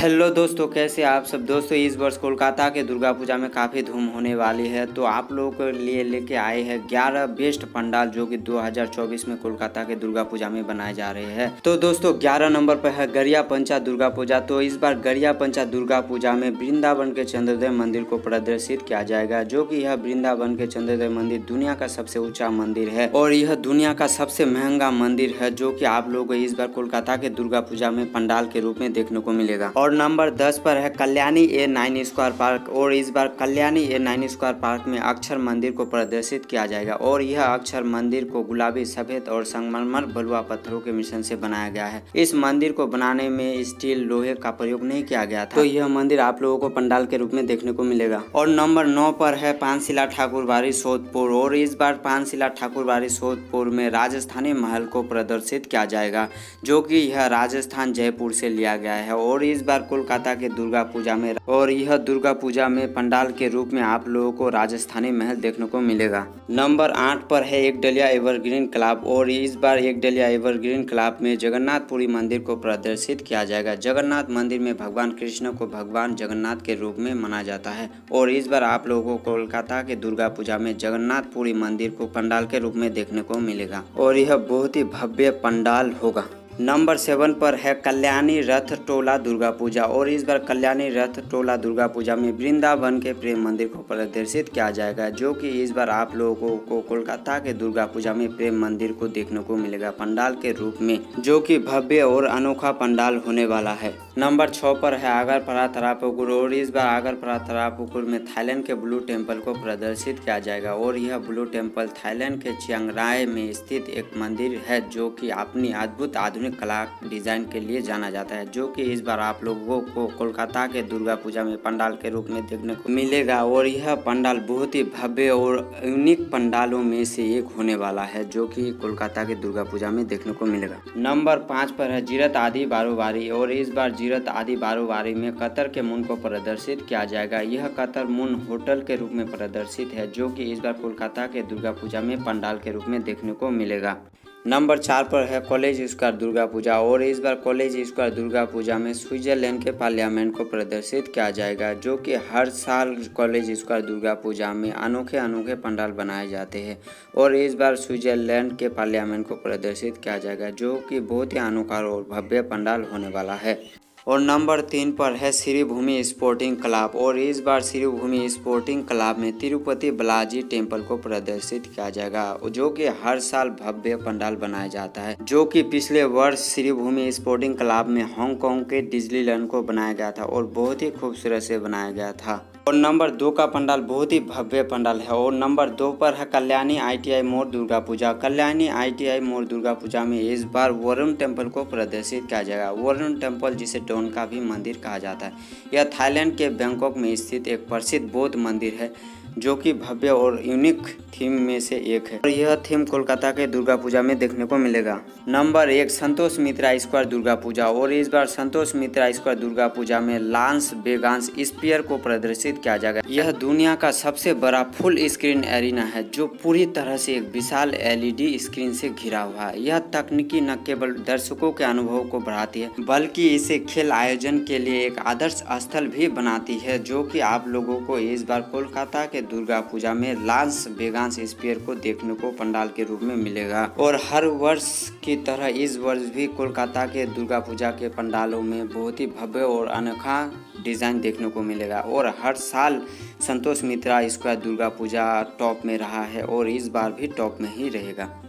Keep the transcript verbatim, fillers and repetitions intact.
Hello दोस्तों, कैसे आप सब। दोस्तों इस वर्ष कोलकाता के दुर्गा पूजा में काफ़ी धूम होने वाली है, तो आप लोगों के लिए लेके आए हैं ग्यारह बेस्ट पंडाल जो कि दो हज़ार चौबीस में कोलकाता के दुर्गा पूजा में बनाए जा रहे हैं। तो दोस्तों ग्यारह नंबर पर है गरिया पंचा दुर्गा पूजा। तो इस बार गरिया पंचा दुर्गा पूजा में वृंदावन के चंद्रोदय मंदिर को प्रदर्शित किया जाएगा, जो कि यह वृंदावन के चंद्रोदय मंदिर दुनिया का सबसे ऊंचा मंदिर है और यह दुनिया का सबसे महंगा मंदिर है, जो कि आप लोगों को इस बार कोलकाता के दुर्गा पूजा में पंडाल के रूप में देखने को मिलेगा। और नंबर दस पर है Kalyani A nine square park. और इस बार Kalyani A nine square park में अक्षर मंदिर को प्रदर्शित किया जाएगा और यह अक्षर मंदिर को गुलाबी, सफेद और संगमरमर बलुआ पत्थरों के मिश्रण से बनाया गया है। इस मंदिर को बनाने में स्टील, लोहे का प्रयोग नहीं किया गया था, तो यह मंदिर आप लोगों को पंडाल के रूप में देखने को मिलेगा। और नंबर नौ पर है पानशिला ठाकुरबाड़ी सोदपुर। और इस बार पानशिला ठाकुरबाड़ी सोदपुर में राजस्थानी महल को प्रदर्शित किया जाएगा, जो कि यह राजस्थान जयपुर से लिया गया है। और इस बार कोलकाता के दुर्गा पूजा में और यह दुर्गा पूजा में पंडाल के रूप में आप लोगों को राजस्थानी महल देखने को मिलेगा। नंबर आठ पर है एक डलिया एवरग्रीन क्लब। और इस बार एक डलिया एवरग्रीन क्लब में जगन्नाथपुरी मंदिर को प्रदर्शित किया जाएगा। जगन्नाथ मंदिर में भगवान कृष्ण को भगवान जगन्नाथ के रूप में माना जाता है और इस बार आप लोगों को कोलकाता के दुर्गा पूजा में जगन्नाथपुरी मंदिर को पंडाल के रूप में देखने को मिलेगा और यह बहुत ही भव्य पंडाल होगा। नंबर सेवन पर है कल्याणी रथ टोला दुर्गा पूजा। और इस बार कल्याणी रथ टोला दुर्गा पूजा में वृंदावन के प्रेम मंदिर को प्रदर्शित किया जाएगा, जो कि इस बार आप लोगों को कोलकाता के दुर्गा पूजा में प्रेम मंदिर को देखने को मिलेगा पंडाल के रूप में, जो कि भव्य और अनोखा पंडाल होने वाला है। नंबर छः पर है आगरपरा तरापुकुर। और इस बार आगरपरा तरापुकुर में थाईलैंड के ब्लू टेम्पल को प्रदर्शित किया जाएगा और यह ब्लू टेम्पल थाईलैंड के चियांग राय में स्थित एक मंदिर है, जो कि अपनी अद्भुत आधुनिक कला डिजाइन के लिए जाना जाता है, जो कि इस बार आप लोगों को कोलकाता के दुर्गा पूजा में पंडाल के रूप में देखने को मिलेगा। और यह पंडाल बहुत ही भव्य और यूनिक पंडालों में से एक होने वाला है, जो कि कोलकाता के दुर्गा पूजा में देखने को मिलेगा। नंबर पाँच पर है जीरत आदि बारोबारी। और इस बार जीरत आदि बारोबारी में कतर के मून को प्रदर्शित किया जाएगा। यह कतर मून होटल के रूप में प्रदर्शित है, जो कि इस बार कोलकाता के दुर्गा पूजा में पंडाल के रूप में देखने को मिलेगा। नंबर चार पर है कॉलेज स्क्वायर दुर्गा पूजा। और इस बार कॉलेज स्क्वायर दुर्गा पूजा में स्विट्जरलैंड के पार्लियामेंट को प्रदर्शित किया जाएगा, जो कि हर साल कॉलेज स्क्वायर दुर्गा पूजा में अनोखे अनोखे पंडाल बनाए जाते हैं और इस बार स्विट्जरलैंड के पार्लियामेंट को प्रदर्शित किया जाएगा, जो कि बहुत ही अनोखा और भव्य पंडाल होने वाला है। और नंबर तीन पर है श्रीभूमि स्पोर्टिंग क्लब। और इस बार श्रीभूमि स्पोर्टिंग क्लब में तिरुपति बालाजी टेम्पल को प्रदर्शित किया जाएगा, जो कि हर साल भव्य पंडाल बनाया जाता है, जो कि पिछले वर्ष श्रीभूमि स्पोर्टिंग क्लब में हांगकांग के डिज्नीलैंड को बनाया गया था और बहुत ही खूबसूरत से बनाया गया था। और नंबर दो का पंडाल बहुत ही भव्य पंडाल है। और नंबर दो पर है कल्याणी आईटीआई मोड़ दुर्गा पूजा। कल्याणी आईटीआई मोड़ दुर्गा पूजा में इस बार वरुण टेम्पल को प्रदर्शित किया जाएगा। वरुण टेम्पल, जिसे डॉन का भी मंदिर कहा जाता है, यह थाईलैंड के बैंकॉक में स्थित एक प्रसिद्ध बौद्ध मंदिर है, जो कि भव्य और यूनिक थीम में से एक है और यह थीम कोलकाता के दुर्गा पूजा में देखने को मिलेगा। नंबर एक संतोष मित्रा स्क्वायर दुर्गा पूजा। और इस बार संतोष मित्रा स्क्वायर दुर्गा पूजा में लांस वेगास स्फीयर को प्रदर्शित किया जाएगा। यह दुनिया का सबसे बड़ा फुल स्क्रीन एरिना है, जो पूरी तरह से एक विशाल एलईडी स्क्रीन से घिरा हुआ है। यह तकनीकी न केवल दर्शकों के अनुभव को बढ़ाती है, बल्कि इसे खेल आयोजन के लिए एक आदर्श स्थल भी बनाती है, जो कि आप लोगों को इस बार कोलकाता के दुर्गा पूजा में लांस वेगास स्फीयर को देखने को पंडाल के रूप में मिलेगा। और हर वर्ष की तरह इस वर्ष भी कोलकाता के दुर्गा पूजा के पंडालों में बहुत ही भव्य और अनोखा डिजाइन देखने को मिलेगा। और हर साल संतोष मित्रा स्क्वायर दुर्गा पूजा टॉप में रहा है और इस बार भी टॉप में ही रहेगा।